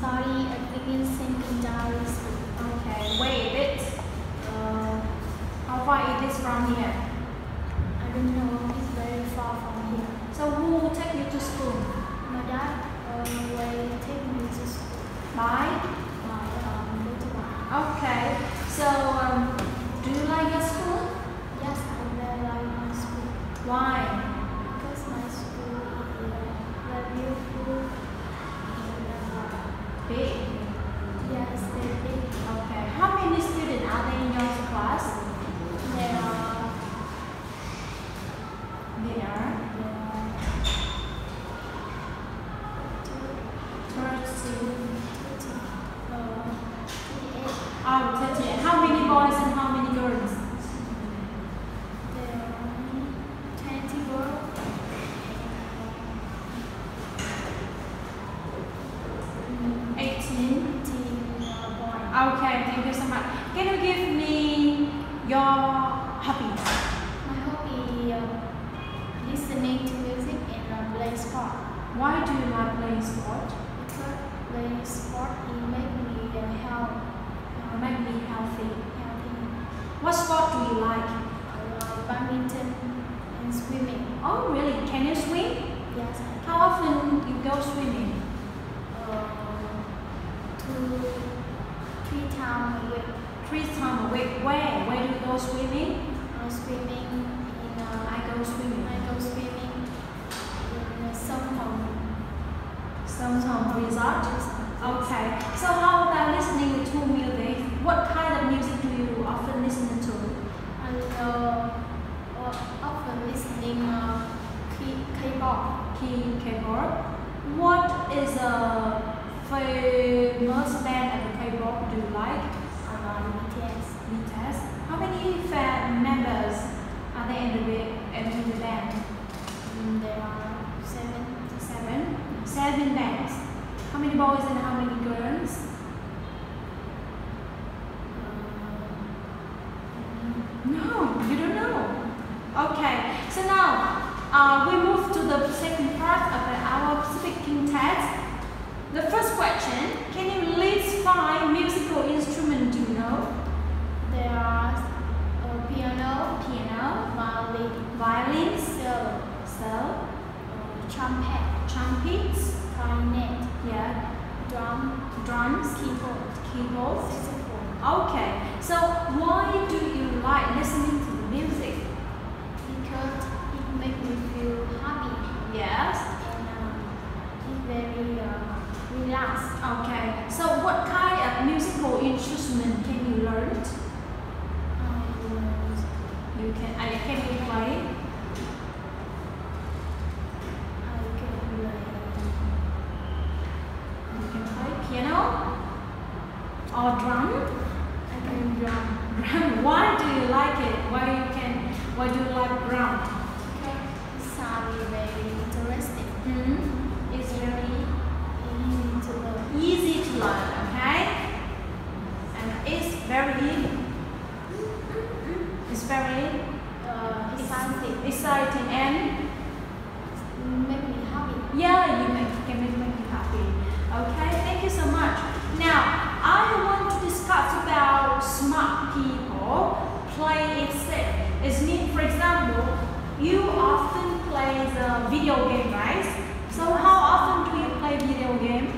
study at Begin Secondary School. Okay, wait a bit. How far it is from here? I don't know, it's very far from here. So who will take you to school? My dad will take me to school. By? Motorbike. Okay. So do you like your school? Yes, I really like my school. Why? Because my school is very beautiful and Big. yes, very big. Okay. How many students are there in your class? There are There are 38. Oh, 30. How many boys and how many girls? There are 20 girls. 18. 18 boys. Okay, thank you so much. Can you give me your hobbies? My hobby listening to music and play sport. Why do you like playing sport? Because playing sport it make me Make me healthy. healthy. What sport do you like? I like badminton and swimming. Oh, really? Can you swim? Yes, How often you go swimming? 3 times a week. 3 times a week. Where? Where do you go swimming? Swimming in I go swimming. I go swimming in Sông Sometimes resort. Okay. So how about listening to music? What kind of music do you often listen to? I often listening K-pop. K-pop. What is a famous band of K-pop do you like? I like BTS. BTS. How many members are there in the band? There are 7. 7 bands. How many boys and how many girls? No, you don't know. Okay, so now we move to the second part of our speaking test. The first question, can you list 5 musical instruments you know? There are piano, violin, cello, trumpet, trumpets, clarinet, yeah, drums, keyboards. saxophone. Okay, so why do you like listening to the music? Because it makes me feel happy Yes. and it's very relaxed. Okay, so what kind of musical instrument can you learn? Can you play? You can play piano or drum? I can drum. Drum. Why do you like it? Why do you like drum? Because it sounds very interesting. It's very Easy to learn. easy to learn, okay? And it's very exciting and Make me happy. yeah, can make you happy. Okay, thank you so much. Now, I want to discuss about smart people play it safe. It means, for example, you often play the video game, right? So how often do you play video games?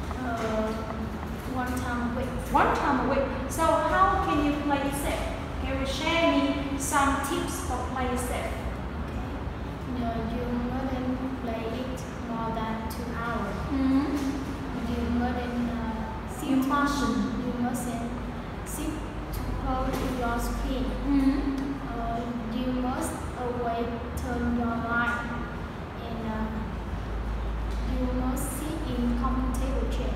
1 time a week. 1 time a week. So how can you play it safe? Can you share me some tips for play it safe? No, you mustn't play it more than 2 hours. You mustn't You mustn't. You mustn't sit too close to your screen. You must always turn your light, and you must sit in comfortable chair.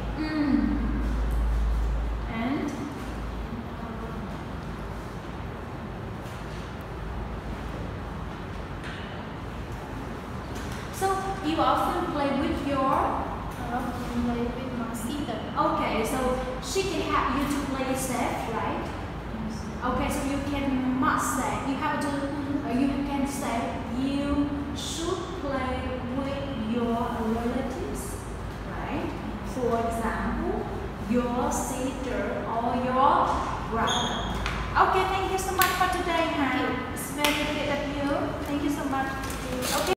And so you often play with your Play with my sister. okay, so she can help you to play safe, right? Okay, so you must say you have to you can say you should play with your relatives, right? For example, your sister or your brother. Okay, thank you so much for today, Han. It's very good of you. Thank you so much. Okay.